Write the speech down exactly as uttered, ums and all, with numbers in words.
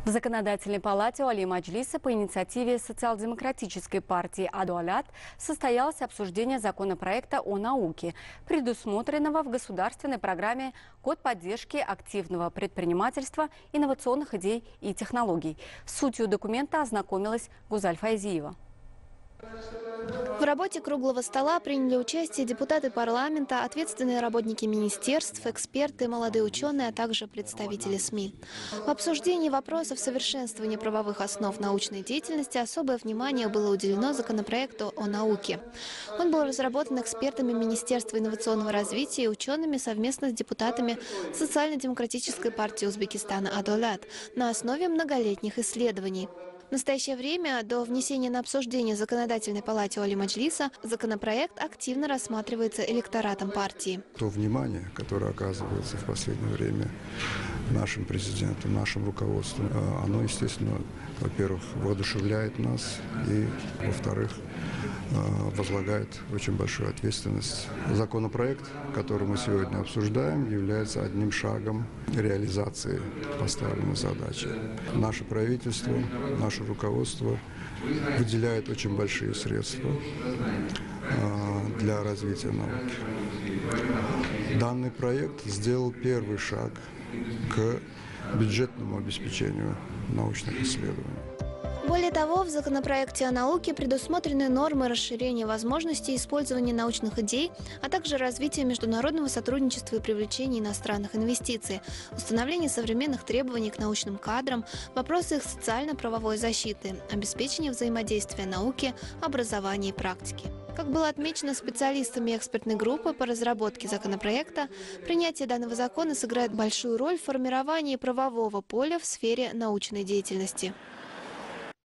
В Законодательной палате Олий Маджлиса по инициативе социал-демократической партии «Адуалят» состоялось обсуждение законопроекта о науке, предусмотренного в государственной программе «Год поддержки активного предпринимательства, инновационных идей и технологий». С сутью документа ознакомилась Гузаль Файзиева. В работе круглого стола приняли участие депутаты парламента, ответственные работники министерств, эксперты, молодые ученые, а также представители СМИ. В обсуждении вопросов совершенствования правовых основ научной деятельности особое внимание было уделено законопроекту о науке. Он был разработан экспертами Министерства инновационного развития и учеными совместно с депутатами Социально-демократической партии Узбекистана «Адуалят» на основе многолетних исследований. В настоящее время, до внесения на обсуждение в Законодательной палате Олий Маджлиса, законопроект активно рассматривается электоратом партии. То внимание, которое оказывается в последнее время нашим президентом, нашим руководством, оно, естественно, во-первых, воодушевляет нас и, во-вторых, возлагает очень большую ответственность. Законопроект, который мы сегодня обсуждаем, является одним шагом реализации поставленной задачи. Наше правительство, наше руководство выделяет очень большие средства для развития науки. Данный проект сделал первый шаг к бюджетному обеспечению научных исследований. Более того, в законопроекте о науке предусмотрены нормы расширения возможностей использования научных идей, а также развития международного сотрудничества и привлечения иностранных инвестиций, установление современных требований к научным кадрам, вопросы их социально-правовой защиты, обеспечение взаимодействия науки, образования и практики. Как было отмечено специалистами экспертной группы по разработке законопроекта, принятие данного закона сыграет большую роль в формировании правового поля в сфере научной деятельности.